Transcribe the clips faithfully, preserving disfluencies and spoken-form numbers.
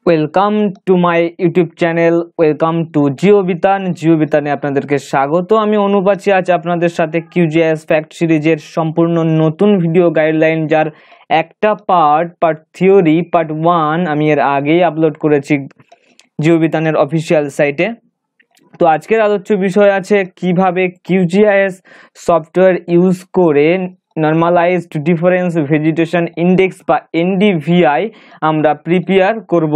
Welcome to my YouTube channel, welcome to Geobitan. জিওবিতানে আপনাদেরকে স্বাগত। আমি অনুপ আছি আজ আপনাদের সাথে কিউজিএস ফ্যাক্ট সিরিজের সম্পূর্ণ নতুন ভিডিও গাইডলাইন, যার একটা part part theory part one আমি এর আগেই আপলোড করেছি জিওবিতানের অফিসিয়াল সাইটে। তো আজকের আলোচ্য বিষয় আছে কিভাবে কিউজিআইএস সফটওয়্যার ইউজ করে নর্মালাইজড ডিফারেন্স ভেজিটেশন ইন্ডেক্স বা এনডিভিআই আমরা প্রিপেয়ার করব।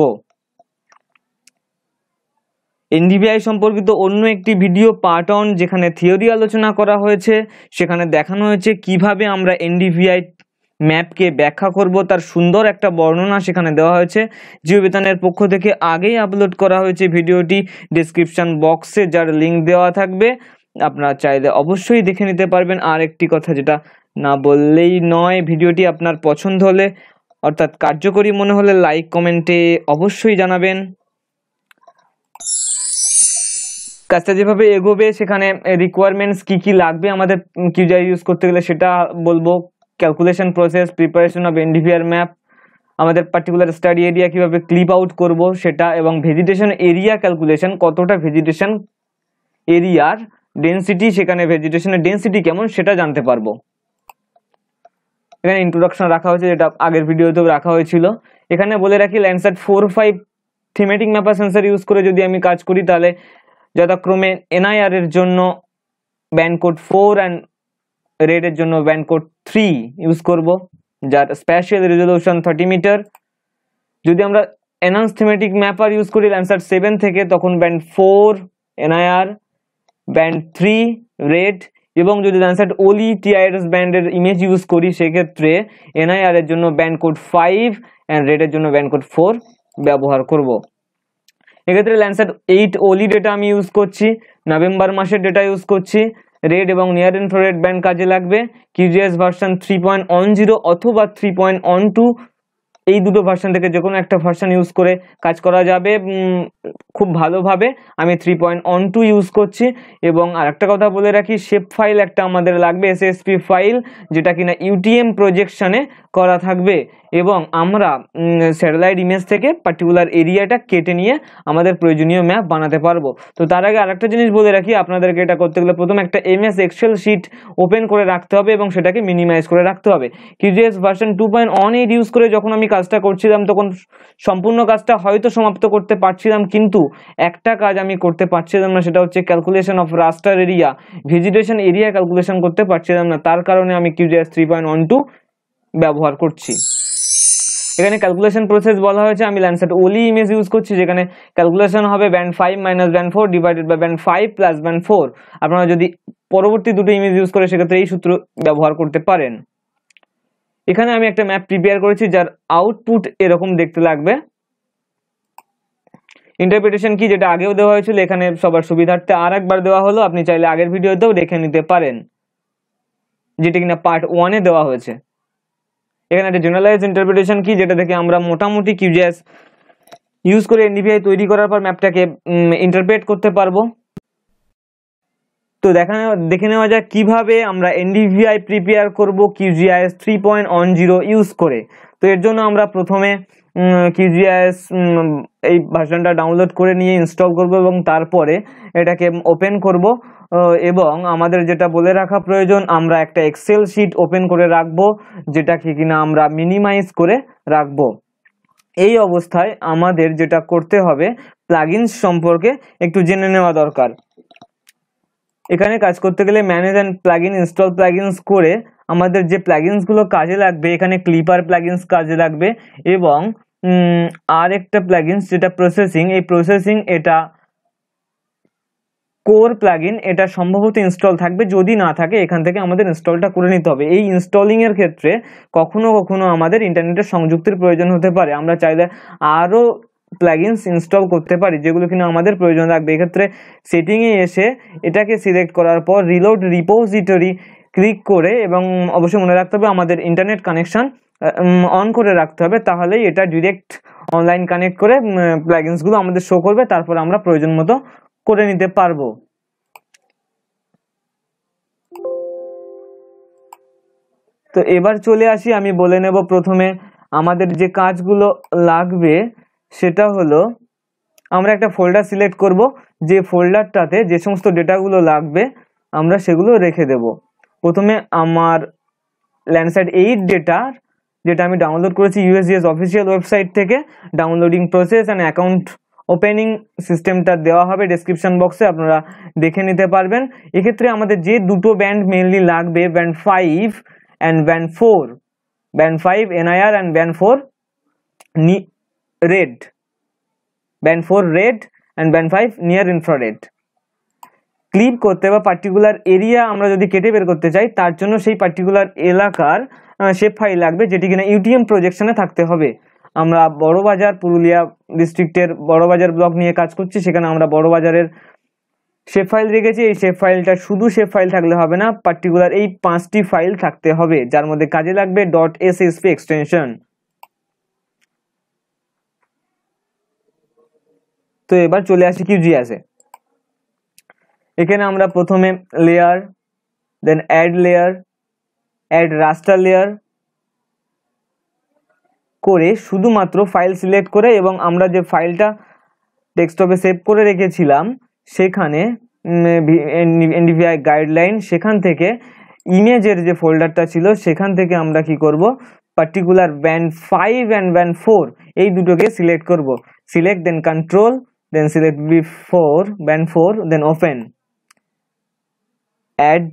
এনডিভিআই সম্পর্কিত অন্য একটি ভিডিও পার্ট অন, যেখানে থিওরি আলোচনা করা হয়েছে, সেখানে দেখানো হয়েছে কিভাবে আমরা এনডিভিআই ম্যাপকে ব্যাখ্যা করব, তার সুন্দর একটা বর্ণনা সেখানে দেওয়া হয়েছে। জিওবিতানের পক্ষ থেকে আগেই আপলোড করা হয়েছে ভিডিওটি, ডেসক্রিপশন বক্সে যার লিঙ্ক দেওয়া থাকবে, আপনারা চাইলে অবশ্যই দেখে নিতে পারবেন। আর একটি কথা যেটা না বললেই নয়, ভিডিওটি আপনার পছন্দ হলে অর্থাৎ কার্যকরী মনে হলে লাইক কমেন্টে অবশ্যই জানাবেন। কাজটা যেভাবে এগোবে সেখানে রিকোয়ারমেন্টস কি কি লাগবে আমাদের কিউজিআই ইউজ করতে গেলে সেটা বলবো। Calculation process, preparation of NDVR map, আমাদের পার্টিকুলার স্টাডি এরিয়া কিভাবে ক্লিপ আউট করব সেটা, এবং ভেজিটেশন এরিয়া ক্যালকুলেশন, কতটা ভেজিটেশন এরিয়ার ডেন্সিটি, সেখানে ভেজিটেশনের ডেন্সিটি কেমন সেটা জানতে পারবো। এখানে ইন্ট্রোডাকশন রাখা হয়েছে, যেটা আগের ভিডিওতেও রাখা হয়েছিল। এখানে বলে রাখি Landsat four five thematic mapper sensor use করে যদি আমি কাজ করি, তাহলে যথাক্রমে এনআইআর এর জন্য band code four and red এর জন্য ব্যান্ড কোড থ্রি ইউজ করব, যার স্প্যাশিয়াল রেজলিউশন থার্টি মিটার। যদি আমরা এনহান্স থিমেটিক ম্যাপার ইউজ করি ল্যান্ডস্যাট সেভেন থেকে, তখন band four NIR, band three red, এবং যদি ল্যান্ডস্যাট ওলি টিআইআরএস ব্যান্ডের ইমেজ ইউজ করি সেক্ষেত্রে এনআইআর এর জন্য band code five and red এর জন্য ব্যান্ড কোড ফোর ব্যবহার করব। এক্ষেত্রে ল্যান্ডস্যাট এইট ওলি ডেটা আমি ইউজ করছি, নভেম্বর মাসের ডেটা ইউজ করছি। রেড এবং নিয়ার ইনফ্রারেড ব্যান্ড কাজে লাগবে। QGIS version three point one zero অথবা থ্রি পয়েন্ট ওয়ান টু, এই দুটো ভার্সন থেকে যে কোনো একটা ভার্সন ইউজ করে কাজ করা যাবে খুব ভালোভাবে। আমি three point one two use করছি। এবং আরেকটা কথা বলে রাখি, শেপ ফাইল একটা আমাদের লাগবে, এসএসপি ফাইল, যেটা কিনা ইউটিএম প্রজেকশনে করা থাকবে, এবং আমরা স্যাটেলাইট ইমেজ থেকে পার্টিকুলার এরিয়াটা কেটে নিয়ে আমাদের প্রয়োজনীয় ম্যাপ বানাতে পারবো। তো তার আগে আরেকটা জিনিস বলে রাখি, আপনাদেরকে এটা করতে গেলে প্রথমে একটা এমএস এক্সেল শিট ওপেন করে রাখতে হবে এবং সেটাকে মিনিমাইজ করে রাখতে হবে। QGIS version two point one eight use করে যখন আমি কাজটা করছিলাম, তখন সম্পূর্ণ কাজটা হয়তো সমাপ্ত করতে পারছিলাম, কিন্তু একটা কাজ আমি করতে পারছিলাম না, সেটা হচ্ছে calculation of raster area, vegetation area calculation করতে পারছিলাম না। তার কারণে আমি QGIS three point one two ব্যবহার করছি। এখানে ক্যালকুলেশন প্রসেস বলা হয়েছে, আমি ল্যান্ডস্যাট ওলি ইমেজ ইউজ করছি, যেখানে ক্যালকুলেশন হবে band five minus band four divided by band five plus band four. আপনারা যদি পরবর্তী দুটো ইমেজ ইউজ করে সেক্ষেত্রে এই সূত্র ব্যবহার করতে পারেন। এখানে আমি একটা ম্যাপ প্রিপেয়ার করেছি, যার আউটপুট এরকম দেখতে লাগবে। ইন্টারপ্রিটেশন কি, যেটা আগেও দেওয়া হয়েছিল, এখানে সবার সুবিধার্থে আর একবার দেওয়া হলো, আপনি চাইলে আগের ভিডিওতেও দেখে নিতে পারেন, যেটা কিনা পার্ট ওয়ানে দেওয়া হয়েছে। এখানে একটা জেনারেলাইজ ইন্টারপ্রিটেশন কি, যেটা থেকে আমরা মোটামুটি কিউজিএস ইউজ করে এনডিভিআই তৈরি করার পর ম্যাপটাকে ইন্টারপ্রেট করতে পারবো। তো দেখা দেখে নেওয়া যাক কিভাবে আমরা এনডিভিআই প্রিপেয়ার করব QGIS three point one zero use করে। তো এর জন্য আমরা প্রথমে কিউজিআইএস এই ভার্সনটা ডাউনলোড করে নিয়ে ইনস্টল করব এবং তারপরে এটাকে ওপেন করব। এবং আমাদের যেটা বলে রাখা প্রয়োজন, আমরা একটা এক্সেল শিট ওপেন করে রাখবো, যেটাকে কিনা আমরা মিনিমাইজ করে রাখবো। এই অবস্থায় আমাদের যেটা করতে হবে, প্লাগইনস সম্পর্কে একটু জেনে নেওয়া দরকার। এখানে কাজ করতে গেলে manage and plugin install plugins করে আমাদের যে প্লাগইনস গুলো কাজে লাগবে, এখানে ক্লিপার প্লাগইনস কাজে লাগবে, এবং আর একটা প্লাগইনস যেটা প্রসেসিং, এই প্রসেসিং এটা কোর প্লাগইন, এটা সম্ভবত ইনস্টল থাকবে, যদি না থাকে এখান থেকে আমাদের ইনস্টলটা করে নিতে হবে। এই ইনস্টলিং এর ক্ষেত্রে কখনো কখনো আমাদের ইন্টারনেটের সংযুক্তির প্রয়োজন হতে পারে, আমরা চাইলে আরো প্লাগইনস ইনস্টল করতে পারি যেগুলো কিনা আমাদের প্রয়োজন লাগবে। এক্ষেত্রে সেটিংয়ে এসে এটাকে সিলেক্ট করার পর রিলোড রিপোজিটরি ক্লিক করে, এবং অবশ্যই মনে রাখতে হবে আমাদের ইন্টারনেট কানেকশন অন করে রাখতে হবে, তাহলেই এটা ডিরেক্ট অনলাইন কানেক্ট করে প্লাগইনসগুলো আমাদের শো করবে, তারপর আমরা প্রয়োজন মতো করে নিতে পারবো। তো এবার চলে আসি, আমি বলে নেব প্রথমে আমাদের যে কাজগুলো লাগবে সেটা হলো আমরা একটা ফোল্ডার সিলেক্ট করব, যে ফোল্ডারটাতে যে সমস্ত ডেটাগুলো লাগবে আমরা সেগুলো রেখে দেব। প্রথমে আমার ল্যান্ডসাইট এইট ডেটা যেটা আমি ডাউনলোড করেছি ইউএসজিএস অফিসিয়াল ওয়েবসাইট থেকে, downloading process and account opening সিস্টেমটা দেওয়া হবে ডেসক্রিপশন বক্সে, আপনারা দেখে নিতে পারবেন। এক্ষেত্রে আমাদের যে দুটো ব্যান্ড মেইনলি লাগবে, band five and band four, band five NIR and band four red, band four red and band five near infrared. Clip করতে বা পার্টিকুলার এরিয়া আমরা যদি কেটে বের করতে চাই, তার জন্য সেই পার্টিকুলার এলাকার শেপ ফাইল লাগবে, যেটি কিনা ইউটিএম প্রজেকশনে থাকতে হবে। আমরা বড়বাজার পুরুলিয়া ডিস্ট্রিক্টের বড়বাজার ব্লক নিয়ে কাজ করছি, সেখানে আমরা বড়বাজারের শেপ ফাইল রেখেছি। এই শেপ ফাইলটা শুধু শেপ ফাইল থাকলে হবে না, পার্টিকুলার এই পাঁচটি ফাইল থাকতে হবে, যার মধ্যে কাজে লাগবে ডট এসএসপি এক্সটেনশন। তো এবার চলে আসি কিউজিএসে। এখানে আমরা প্রথমে layer, then add layer, add raster layer করে শুধুমাত্র ফাইল সিলেক্ট করে, এবং আমরা যে ফাইলটা ডেস্কটপে সেভ করে রেখেছিলাম সেখানে এনডিভিআই গাইডলাইন, সেখান থেকে ইমেজের যে ফোল্ডারটা ছিল সেখান থেকে আমরা কি করব, particular band five and band four এই দুটোকে সিলেক্ট করব। Select then control then select B four band four then open, add,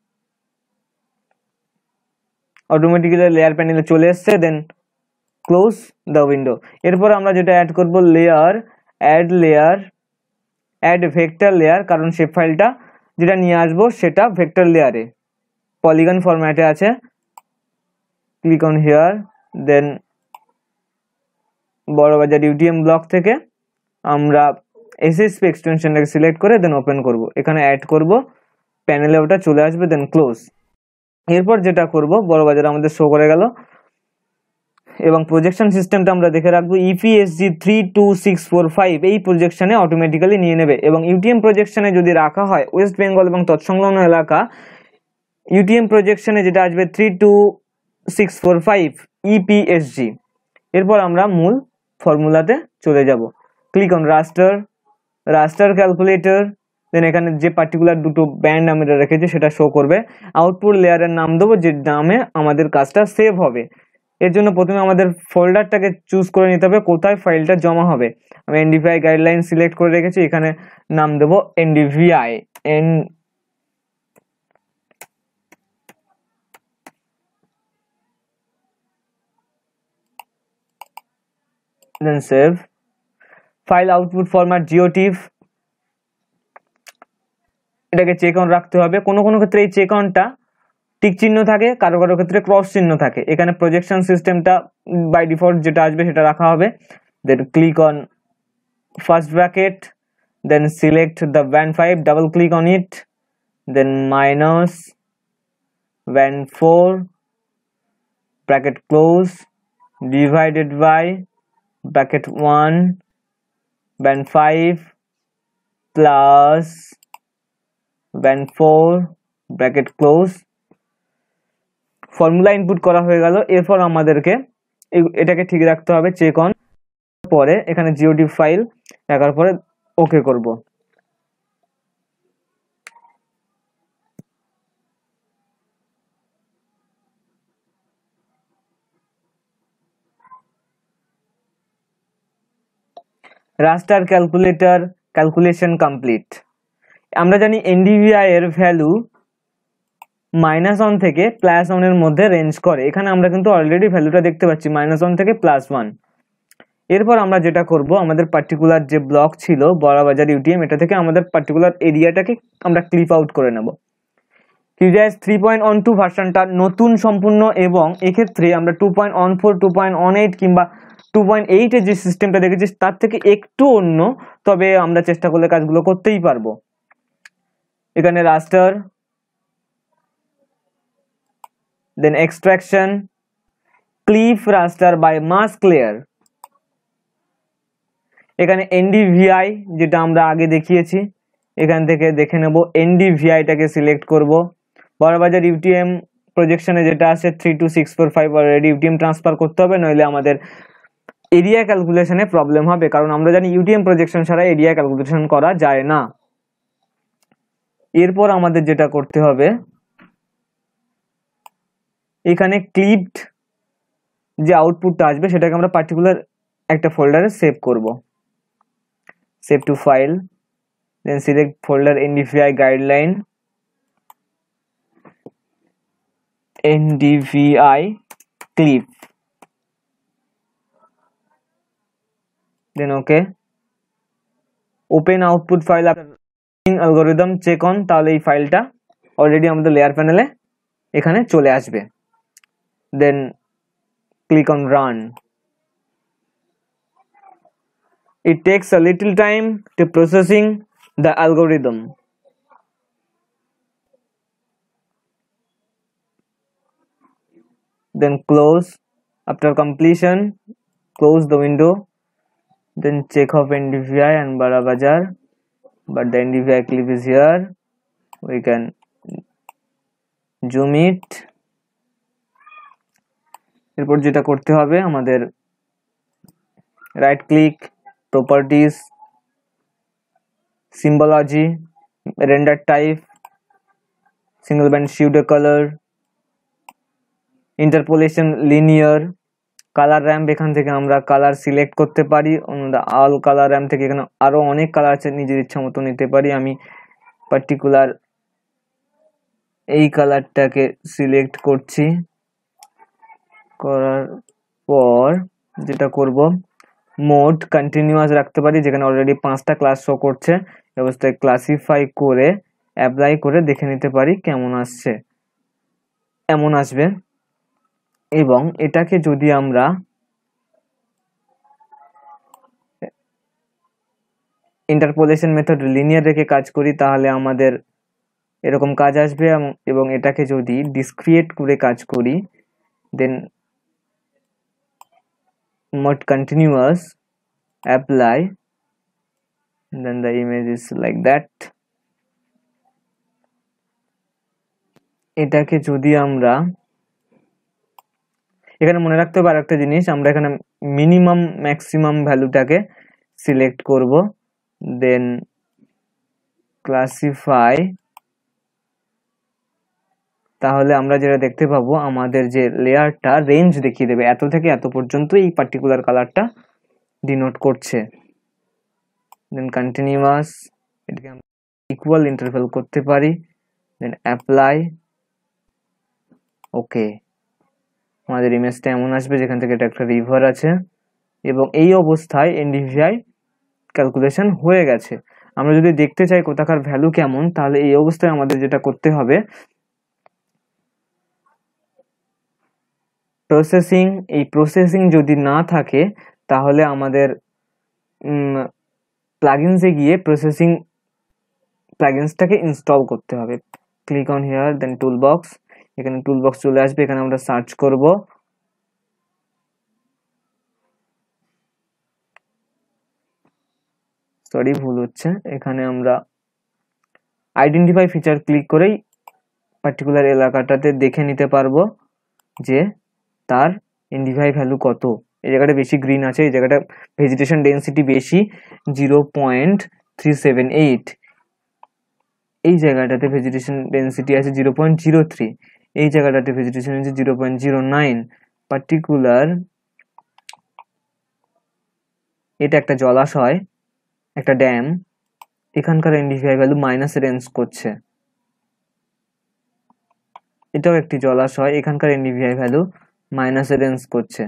automatically layer প্যানেলে চলে এসছে, দেন ক্লোজ দ্য উইন্ডো। এরপর আমরা যেটা অ্যাড করব layer, add layer, add vector layer, কারণ শেপ ফাইলটা যেটা নিয়ে আসবো সেটা ভেক্টর লেয়ারে পলিগন ফরম্যাটে আছে। Click on here, then Barabazar UTM block থেকে আমরা এসএসপি এক্সটেনশনটাকে সিলেক্ট করে দেন ওপেন করব, এখানে অ্যাড করব, প্যানেলে ওটা চলে আসবে, দেন ক্লোজ। এরপর যেটা করব, বড়বাজার আমাদের শো করে গেল, এবং প্রজেকশন সিস্টেমটা আমরা দেখে রাখবো EPSG three two six four five এই প্রজেকশনে অটোমেটিক্যালি নিয়ে নেবে। এবং ইউটিএম প্রজেকশনে যদি রাখা হয় ওয়েস্ট বেঙ্গল এবং তৎসংলগ্ন এলাকা, ইউটিএম প্রজেকশনে যেটা আসবে three two six four five EPSG. এরপর আমরা মূল ফর্মুলাতে চলে যাব। Click on raster, raster calculator, then এখানে যে পার্টিকুলার দুটো ব্যান্ড আমরা রেখেছি সেটা শো করবে। আউটপুট লেয়ারের নাম দেবো যে নামে আমাদের কাজটা সেভ হবে। এর জন্য প্রথমে আমাদের ফোল্ডারটাকে চুজ করে নিতে হবে কোথায় ফাইলটা জমা হবে। আমি এনডিভিআই গাইডলাইন সিলেক্ট করে রেখেছি, এখানে নাম দেবো NDVI, N then save. File output format GeoTIFF, এটাকে চেক অন রাখতে হবে। কোনো কোনো ক্ষেত্রে এই চেক অনটা টিক চিহ্ন থাকে, কারো কারো ক্ষেত্রে ক্রস চিহ্ন থাকে। এখানে প্রজেকশন সিস্টেমটা বাই ডিফল্ট যেটা আসবে সেটা রাখা হবে। Then click on first bracket, then select the band five, double click on it, then minus band four bracket close divided by bracket one band five plus band four bracket close. Formula input করা হয়ে গেল। এরপর আমাদেরকে এটাকে ঠিক রাখতে হবে, check on, পরে এখানে জিওটিফ ফাইল রাখার পরে ওকে করব। Raster calculator calculation complete. আমরা জানি এনডিভিআই এর ভ্যালু মাইনাস ওয়ান থেকে প্লাস ওয়ান এর মধ্যে রেঞ্জ করে। এখানে আমরা কিন্তু অলরেডি ভ্যালুটা দেখতে পাচ্ছি মাইনাস ওয়ান থেকে প্লাস ওয়ান। এরপর আমরা যেটা করব, আমাদের পার্টিকুলার যে ব্লক ছিল বড়বাজার ইউটিএম, এটা থেকে আমাদের পার্টিকুলার এরিয়াটাকে আমরা ক্লিপ আউট করে নেব। QGIS three point one two ভার্সনটা নতুন সম্পূর্ণ, এবং এক্ষেত্রে আমরা two point one four two point one eight কিংবা টু পয়েন্ট এইট এর যে সিস্টেমটা দেখেছি তার থেকে একটু অন্য, তবে আমরা চেষ্টা করলে কাজগুলো করতেই পারবো। এখানে raster, then extraction, clip raster by mask layer. এখানে এনডিভিআই যেটা আমরা আগে দেখিয়েছি, এখান থেকে দেখে নেব এনডিভিআইটাকে সিলেক্ট করব। বড়বাজার ইউটিএম প্রজেকশনে যেটা আছে three two six four five already UTM transfer করতে হবে, নইলে আমাদের এরিয়া ক্যালকুলেশনে প্রবলেম হবে, কারণ আমরা জানি ইউটিএম প্রজেকশন ছাড়া এরিয়া ক্যালকুলেশন করা যায় না। এরপর আমাদের যেটা করতে হবে, এখানে ক্লিপড যে আউটপুটটা আসবে সেটাকে আমরা পার্টিকুলার একটা ফোল্ডারে সেভ করব। Save to file, then select folder NDVI guideline, NDVI clip, then okay. Open output file algorithm check on, তাহলে এই ফাইলটা অলরেডি আমাদের লেয়ার প্যানেলে এখানে চলে আসবে। Then click on run. It takes a little time to processing the algorithm. Then close. After completion, close the window. Then check off N D V I and Bada Bajar. But the N D V I clip is here. We can zoom it. এরপর যেটা করতে হবে আমাদের right click, properties, symbology, render type, single band pseudo color, interpolation linear, color ramp, এখান থেকে আমরা colour select করতে পারি। অল কালার র্যাম্প থেকে এখানে আরো অনেক কালার আছে, নিজের ইচ্ছা মতো নিতে পারি। আমি পার্টিকুলার এই কালারটাকে সিলেক্ট করছি। করার পর যেটা করব, মোড কন্টিনিউয়াস রাখতে পারি, যেখানে অলরেডি পাঁচটা ক্লাস শো করছে। অবস্থায় ক্লাসিফাই করে অ্যাপ্লাই করে দেখে নিতে পারি কেমন আসছে। এমন আসবে। এবং এটাকে যদি আমরা ইন্টারপোলেশন মেথড লিনিয়ার রেখে কাজ করি তাহলে আমাদের এরকম কাজ আসবে। এবং এটাকে যদি ডিসক্রিয়েট করে কাজ করি, then mode continuous, apply, then the image is like that. এটাকে যদি আমরা এখানে মনে রাখতে হবে আরেকটা জিনিস, আমরা এখানে মিনিমাম ম্যাক্সিমাম ভ্যালুটাকে সিলেক্ট করব, দেন ক্লাসিফাই। তাহলে আমরা যেটা দেখতে পাবো, আমাদের যে লেয়ারটা রেঞ্জ দেখিয়ে দেবে, এত থেকে এত পর্যন্ত এই পার্টিকুলার কালারটা ডিনোট করছে। দেন কন্টিনিউয়াস, এটাকে আমরা ইকুয়াল ইন্টারভ্যাল করতে পারি, দেন অ্যাপ্লাই, ওকে। আমাদের ইমেজটা এমন আসবে, যেখান থেকে এটা একটা রিভার আছে এবং এই অবস্থায় এনডিভিআই ক্যালকুলেশন হয়ে গেছে। আমরা যদি দেখতে চাই কোথাকার ভ্যালু কেমন, তাহলে এই অবস্থায় আমাদের যেটা করতে হবে, প্রসেসিং, এই প্রসেসিং যদি না থাকে তাহলে আমাদের প্লাগইনসে গিয়ে প্রসেসিং প্লাগইনসটাকে ইনস্টল করতে হবে। Click on here, then toolbox, এখানে টুলবক্স চলে আসবে, এখানে আমরা সার্চ করব সরি ভুল হচ্ছে, এখানে আমরা আইডেন্টিফাই ফিচার ক্লিক করেই পার্টিকুলার এলাকাটাতে দেখে নিতে পারবো যে তার এনডিভিআই ভ্যালু কত। এই জায়গাটা বেশি গ্রিন আছে, এই জায়গাটা ভেজিটেশন ডেন্সিটি বেশি zero point three seven eight, এই জায়গাটাতে ভেজিটেশন ডেন্সিটি আছে জিরো পয়েন্ট জিরো থ্রি, এই জায়গাটাতে ভেজিটেশন আছে zero point zero nine. Particular এটা একটা জলাশয়, একটা ড্যাম, এখানকার এনডিভিআই ভ্যালু মাইনাস রেঞ্জ করছে। এটাও একটি জলাশয়, এখানকার এনডিভিআই ভ্যালু মাইনাস রেঞ্জ করছে।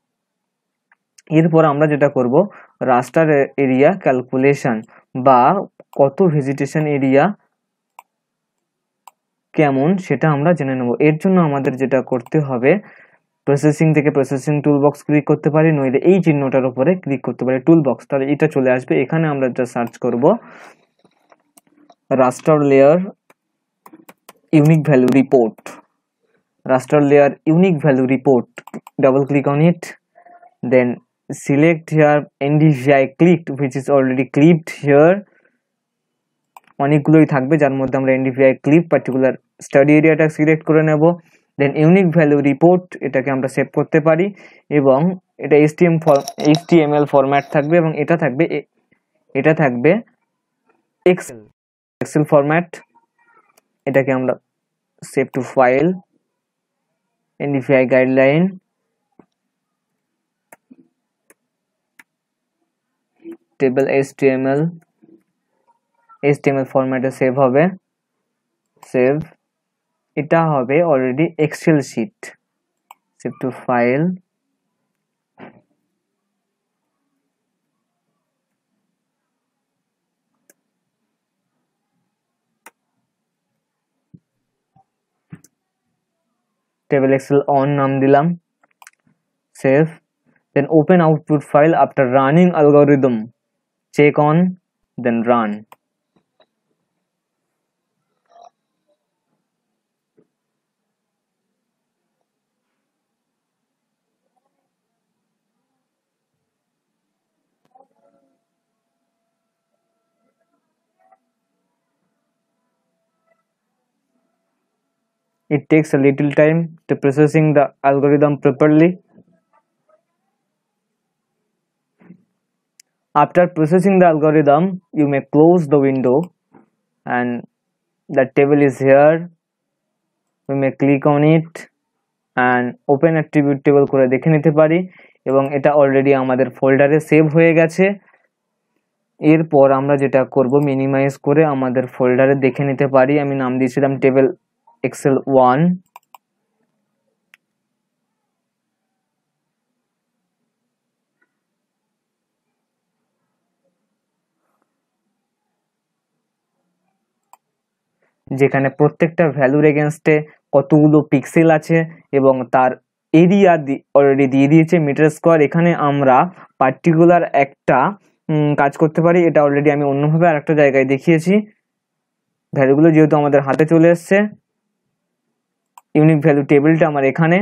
এরপর আমরা যেটা করব, রাস্টার এরিয়া ক্যালকুলেশন বা কত ভেজিটেশন এরিয়া কেমন সেটা আমরা জেনে নেব। এর জন্য আমাদের যেটা করতে হবে, প্রসেসিং থেকে প্রসেসিং টুলবক্স ক্লিক করতে পারি, নইলে এই চিহ্নটার উপরে ক্লিক করতে পারি টুলবক্স, তাহলে এটা চলে আসবে। এখানে আমরা যেটা সার্চ করব, raster layer unique value report, raster layer unique value report, double click on it, then select here N D V I clipped which is already clipped here, অনেকগুলোই থাকবে যার মধ্যে আমরা N D V I clip particular study এরিয়াটা select করে নেব, দেন unique value report এটাকে আমরা সেভ করতে পারি এবং এটা এইচটিএম এইচটিএমএল ফরম্যাট থাকবে এবং এটা থাকবে এটা থাকবে এক্সেল এক্সেল ফরম্যাট। এটাকে আমরা save to file, NDVI guideline, table HTML, HTML ফরম্যাটে সেভ হবে, সেভ। এটা হবে already excel sheet, save to file, table excel on নাম দিলাম, save. Then open output file after running algorithm, check on, then run. It takes a little time to processing the algorithm properly. After processing the algorithm, you may close the window and the table is here. We may click on it and open attribute table করে দেখে নিতে পারি এবং এটা already আমাদের ফোল্ডারে save হয়ে গেছে। এরপর আমরা যেটা করব, মিনিমাইজ করে আমাদের ফোল্ডারে দেখে নিতে পারি। আমি নাম দিয়েছিলাম টেবল এক্সেল ওয়ান। যেখানে প্রত্যেকটা ভ্যালুর এগেনস্টে কতগুলো পিক্সেল আছে এবং তার এরিয়া অলরেডি দিয়ে দিয়েছে মিটার স্কোয়ার। এখানে আমরা পার্টিকুলার একটা কাজ করতে পারি, এটা অলরেডি আমি অন্যভাবে আর একটা জায়গায় দেখিয়েছি। ভ্যালুগুলো যেহেতু আমাদের হাতে চলে এসছে, ইউনিক ভ্যালু টেবিলটা আমার এখানে,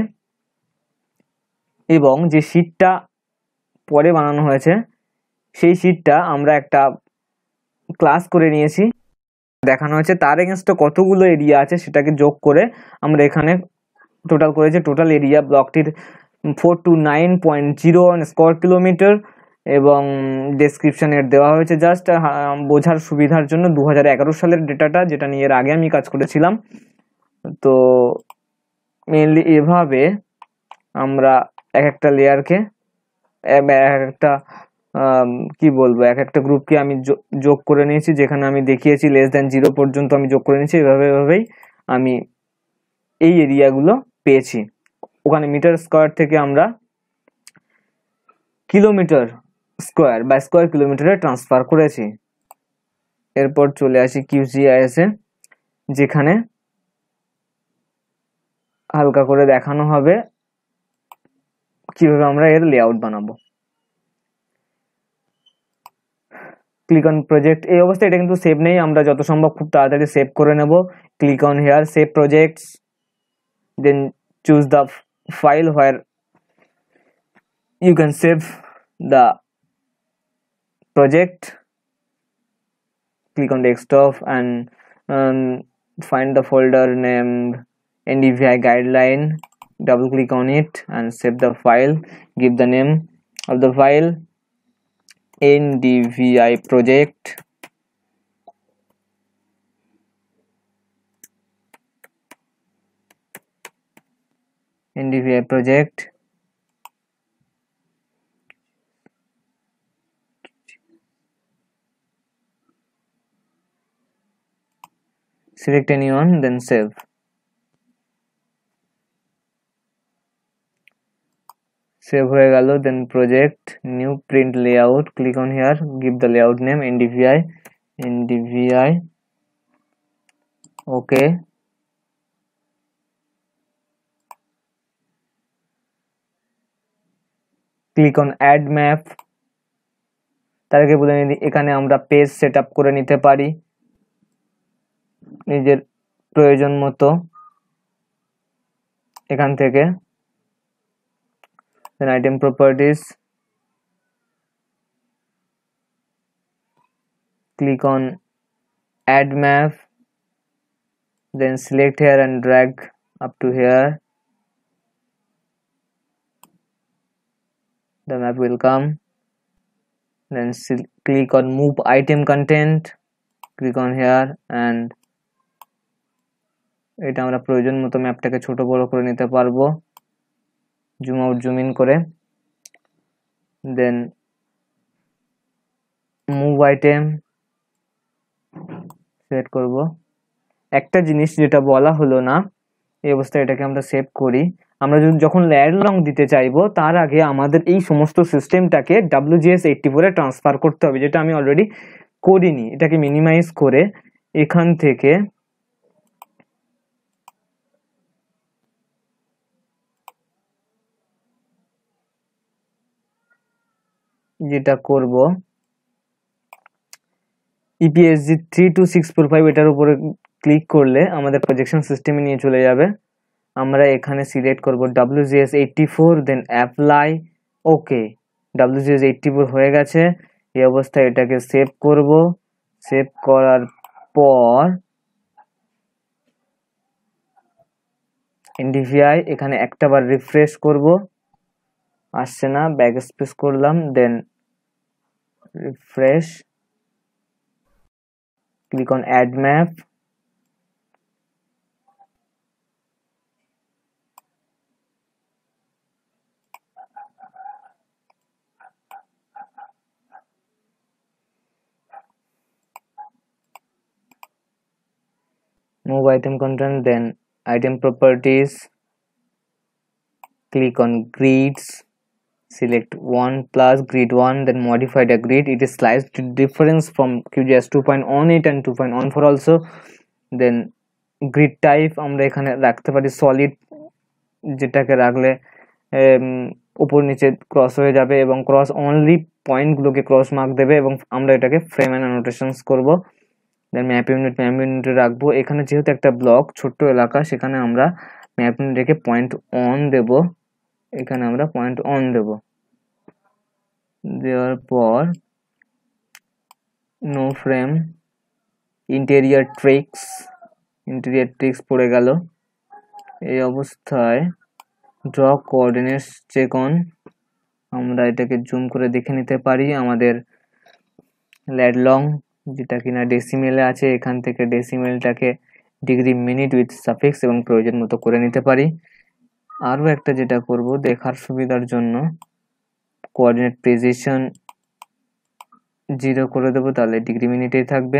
এবং যে শিটটা পরে বানানো হয়েছে সেই শিটটা আমরা একটা ক্লাস করে নিয়েছি, দেখানো হয়েছে তার এগেনস্টে কতগুলো এরিয়া আছে সেটাকে যোগ করে আমরা এখানে টোটাল করেছি। টোটাল এরিয়া ব্লকটির four two nine point zero one square kilometre এবং ডেসক্রিপশনের দেওয়া হয়েছে জাস্ট বোঝার সুবিধার জন্য দু হাজার এগারো সালের ডেটাটা, যেটা নিয়ে এর আগে আমি কাজ করেছিলাম। তো মেনলি এভাবে আমরা এক একটা লেয়ারকে এক একটা কি বলবো এক একটা গ্রুপকে আমি যোগ করে নিয়েছি, যেখানে আমি দেখিয়েছি লেস দেন জিরো পর্যন্ত আমি যোগ করে নিয়েছি। এভাবে এভাবেই আমি এই এরিয়াগুলো পেয়েছি। ওখানে মিটার স্কোয়ার থেকে আমরা কিলোমিটার স্কোয়ার বা স্কোয়ার কিলোমিটারে ট্রান্সফার করেছি। এরপর চলে আসি কিউজিআইএস এ, যেখানে হালকা করে দেখানো হবে কিভাবে আমরা এর লেআউট বানাবো। Click on project. এই অবস্থায় এটা কিন্তু সেভ নেই, আমরা যত সম্ভব খুব তাড়াতাড়ি সেভ করে নেব। Click on here, save projects, then choose the file where you can save the project. Click on desktop and um, find the folder named N D V I guideline, double click on it and save the file. Give the name of the file N D V I project. N D V I project. Select any one, then save. Save হয়ে গেল। Then project, new print layout, click on here, give the layout name N D V I, N D V I, okay. Click on add map। তার আগে বলে নিই, এখানে আমরা page set up করে নিতে পারি নিজের প্রয়োজন মতো এখান থেকে। then item properties, click on add map, then select here and drag up to here, the map will come. Then click on move item content, click on here, and এটা আমরা প্রয়োজন মতো ম্যাপটাকে ছোট বড় করে নিতে পারবো, জুম আউট জুম ইন করে। দেন মুভ আইটেম সেট করব। একটা জিনিস যেটা বলা হলো না, এই অবস্থায় এটাকে আমরা সেভ করি। আমরা যখন ল্যাড লং দিতে চাইবো তার আগে আমাদের এই সমস্ত সিস্টেমটাকে ডাব্লিউজিএস এইটটি ফোর এ ট্রান্সফার করতে হবে, যেটা আমি অলরেডি করিনি। এটাকে মিনিমাইজ করে এখান থেকে যেটা করব, EPSG three two six four five এটার উপরে ক্লিক করলে আমাদের প্রজেকশন সিস্টেমে নিয়ে চলে যাবে। আমরা এখানে সিলেক্ট করব WGS eighty four, then apply, okay. WGS eighty four হয়ে গেছে। এই অবস্থায় এটাকে সেভ করব। সেভ করার পর এনডিভিআই এখানে একটা বার রিফ্রেশ করব, আসছে না, ব্যাক স্পেস করলাম, then refresh, click on add map, move item content, then item properties, click on grids, select one plus grid one, then modify the grid. It is slightly difference from QGIS two point one eight and two point one four also. Then grid type আমরা এখানে রাখতে পারি solid, যেটাকে রাখলে উপর নিচে cross হয়ে যাবে এবং ক্রস অনলি পয়েন্টগুলোকে ক্রস মার্ক দেবে, এবং আমরা এটাকে ফ্রেম এন্ড অ্যানোটেশনস করব। দেন ম্যাপ ইউনিট ম্যাপ ইউনিটে রাখবো। এখানে যেহেতু একটা ব্লক ছোট্ট এলাকা, সেখানে আমরা ম্যাপ ইউনিট রেখে পয়েন্ট অন দেব। এখানে আমরা পয়েন্ট অন দেব। দেওয়ার পর no frame, interior ticks, interior ticks পড়ে গেল। এই অবস্থায় ড্র কোঅর্ডিনেটস চেক অন, আমরা এটাকে জুম করে দেখে নিতে পারি আমাদের ল্যাড লং যেটা কিনা ডেসিমেলে আছে, এখান থেকে ডেসিমেলটাকে ডিগ্রি মিনিট উইথ সাফিক্স এবং প্রয়োজন মতো করে নিতে পারি। আরও একটা যেটা করব দেখার সুবিধার জন্য, কোঅর্ডিনেট প্রিসিশন জিরো করে দেবো, তাহলে ডিগ্রি মিনিটেই থাকবে।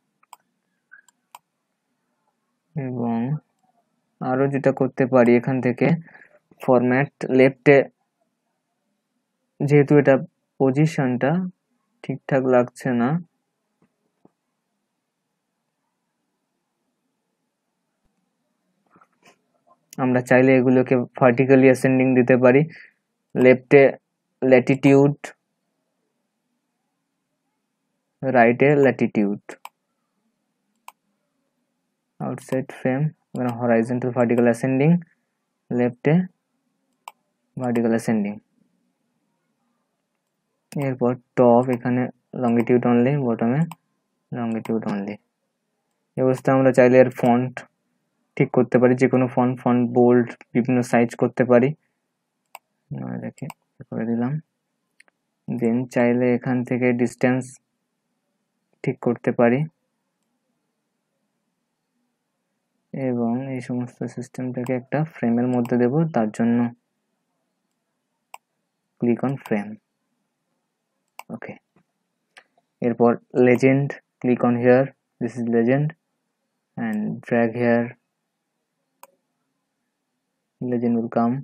এবং আরও যেটা করতে পারি, এখান থেকে ফরম্যাট লেফটে, যেহেতু এটা পজিশনটা ঠিকঠাক লাগছে না, আমরা চাইলে এগুলোকে ভার্টিক্যালি অ্যাসেন্ডিং দিতে পারি। লেফটে ল্যাটিটিউড, রাইটে ল্যাটিটিউড, আউটসাইড ফ্রেম মানে হরাইজন্টাল ভার্টিক্যাল অ্যাসেন্ডিং, লেফটে ভার্টিক্যাল অ্যাসেন্ডিং। এরপর টপ এখানে লঙ্গিটিউড অনলি, বটমে লঙ্গিটিউড অনলি। এই অবস্থায় আমরা চাইলে এর ফন্ট ঠিক করতে পারি, যে কোনো ফন্ট ফন্ট বোল্ড বিভিন্ন সাইজ করতে পারি। দেখে করে দিলাম। দেন চাইলে এখান থেকে ডিস্টেন্স ঠিক করতে পারি, এবং এই সমস্ত সিস্টেমটাকে একটা ফ্রেমের মধ্যে দেব। তার জন্য ক্লিক অন ফ্রেম, ওকে। এরপর legend, click on here, this is legend, and drag here, legend will come.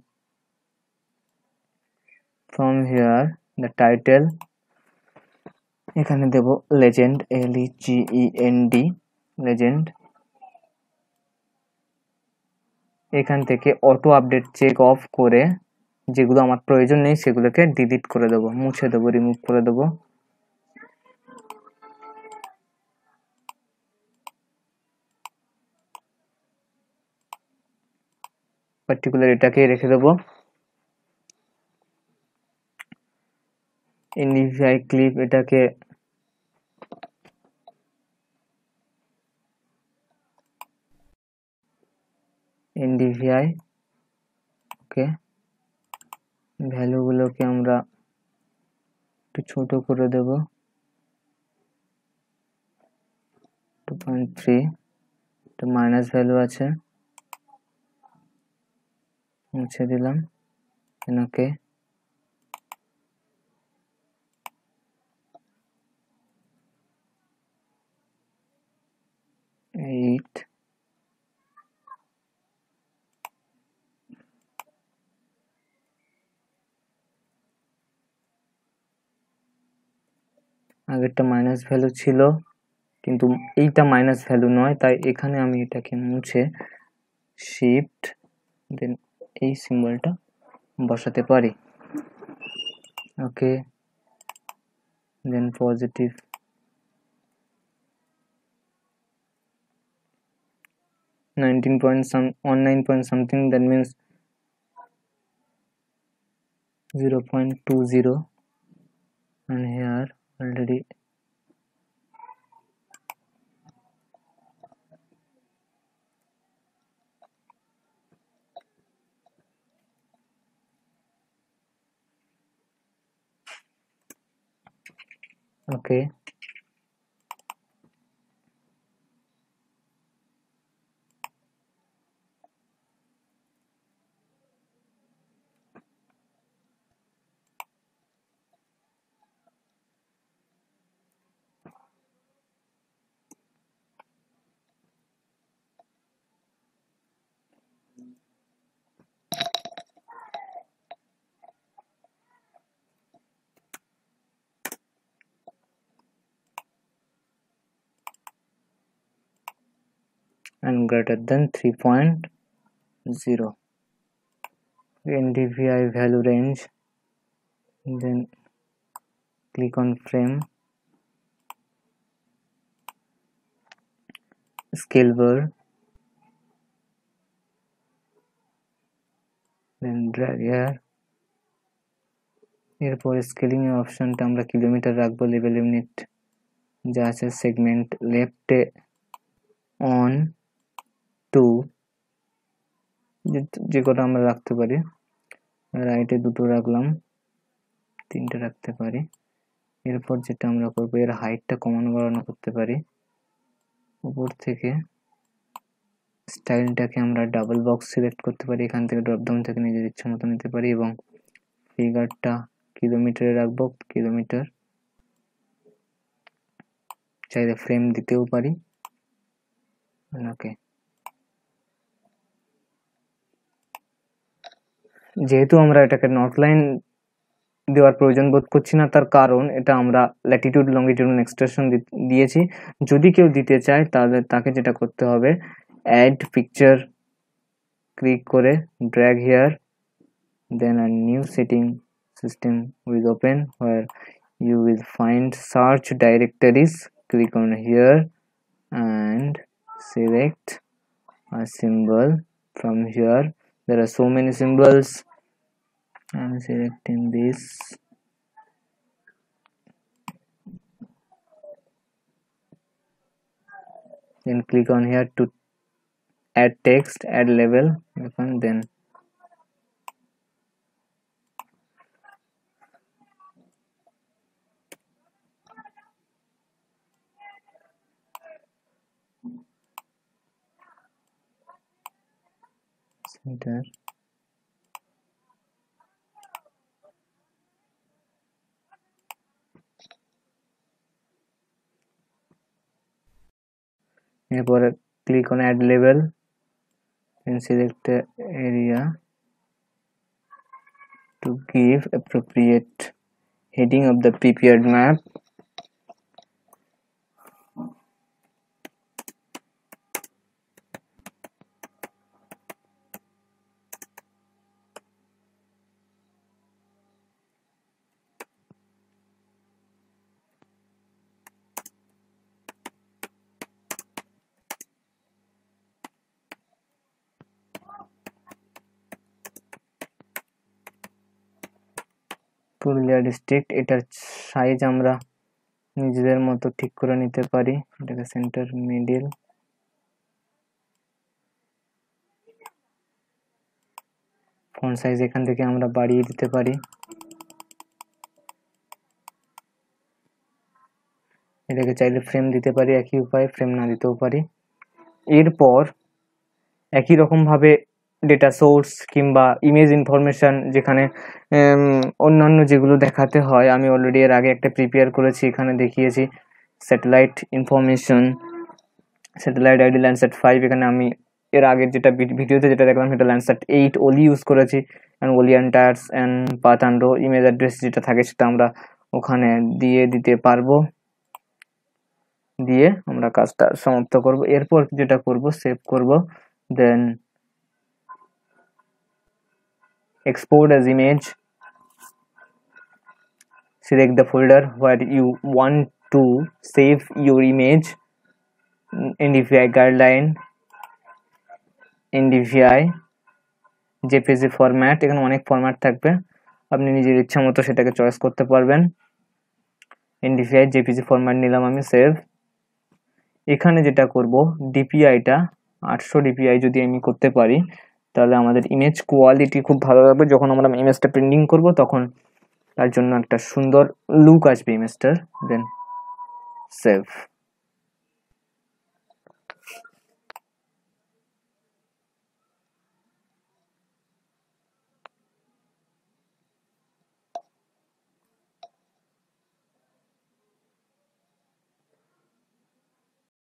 From here the title এখানে দেব legend, L E G E N D, legend। এখান থেকে অটো আপডেট চেক অফ করে যেগুলো আমার প্রয়োজন নেই সেগুলোকে ডিলিট করে দেব, মুছে দেব, রিমুভ করে দেব। পার্টিকুলার এটাকে রেখে দেব। এনডিভিআই ক্লিপ এটাকে এনডিভিআই, ওকে। ভ্যালুগুলোকে আমরা একটু ছোট করে দেব, টু পয়েন্ট থ্রি, তো মাইনাস ভ্যালু আছে, মুছে দিলাম, ওকে। এইট, আগেরটা মাইনাস ভ্যালু ছিল কিন্তু এইটা মাইনাস ভ্যালু নয়, তাই এখানে আমি এটাকে মুছে শিফট দেন এই সিম্বলটা বসাতে পারি, okay. Then positive nineteen point some nineteen point something, that means zero point two zero, and here already okay. And greater than three point zero, N D V I value range, then click on frame, scale bar, then drag here। এরপর scaling এর অপশনটা আমরা kilometre রাখবো, level unit যা আছে segment লেফটে on two, যে কটা আমরা রাখতে পারি, রাইটে দুটো রাখলাম, তিনটে রাখতে পারি। এরপর যেটা আমরা করবো, এর হাইটটা কমানো বাড়ানো করতে পারি, উপর থেকে স্টাইলটাকে আমরা ডাবল বক্স সিলেক্ট করতে পারি, এখান থেকে ড্রপ ডাউন থেকে নিজের ইচ্ছা মতো নিতে পারি, এবং ফিগারটা কিলোমিটারে রাখবো, কিলোমিটার, চাইলে ফ্রেম দিতেও পারি, ওকে। যেহেতু আমরা এটাকে নর্থ লাইন দেওয়ার প্রয়োজন বোধ করছি না, তার কারণ এটা আমরা ল্যাটিটিউড লঙ্গিটিউড এক্সটেনশন দিয়েছি। যদি কেউ দিতে চায় তাহলে তাকে যেটা করতে হবে, অ্যাড পিকচার ক্লিক করে drag here, then a new setting system will open where you will find search directories. Click on here and select a symbol from here. There are so many symbols. I'm selecting this, then click on here to add text, add label, and then center, এরপরে click on add label, then select the area to give appropriate heading of the prepared map. Purulia district, এটার size আমরা নিজেদের মতো ঠিক করে নিতে পারি, এটাকে সেন্টার মিডিল, ফন্ট সাইজ এখান থেকে আমরা বাড়িয়ে দিতে পারি, এটাকে চাইলে ফ্রেম দিতে পারি, একই উপায়, ফ্রেম না দিতেও পারি। এরপর একই রকম ভাবে ডেটা সোর্স কিংবা ইমেজ ইনফরমেশন, যেখানে অন্যান্য যেগুলো দেখাতে হয় আমি অলরেডি এর আগে একটা প্রিপেয়ার করেছি, এখানে দেখিয়েছি satellite information, satellite ID Landsat five. এখানে আমি এর আগের যেটা ভিডিওতে যেটা দেখলাম সেটা ল্যান্ডস্যাট এইট ওলি ইউজ করেছি, and OLI and TIRS and path and row image address যেটা থাকে সেটা আমরা ওখানে দিয়ে দিতে পারবো। দিয়ে আমরা কাজটা সমাপ্ত করব। এরপর যেটা করব, সেভ করব, then export as image, select the folder where you want to save your image, N D V I guideline, N D V I, JPG format, এখানে অনেক ফরম্যাট থাকবে, আপনি নিজের ইচ্ছা মতো সেটাকে চয়েস করতে পারবেন। N D V I JPG format নিলাম আমি, সেভ। এখানে যেটা করব, ডিপিআইটা আটশো ডিপিআই যদি আমি করতে পারি তাহলে আমাদের ইমেজ কোয়ালিটি খুব ভালো লাগবে, যখন আমরা ইমেজটা প্রিন্টিং করব তখন তার জন্য একটা সুন্দর লুক আসবে ইমেজটার। দেন সেভ।